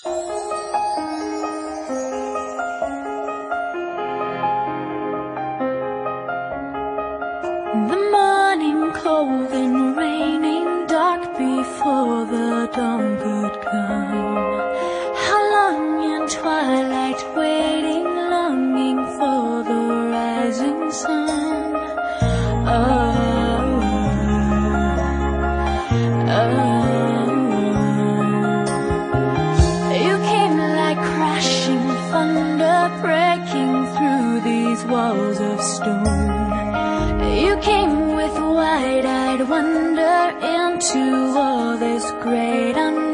The morning cold and raining, dark before the dawn could come. How long in twilight waiting, longing for the rising sun. You came like crashing thunder, breaking through these walls of stone. You came with wide-eyed wonder into all this great unknown.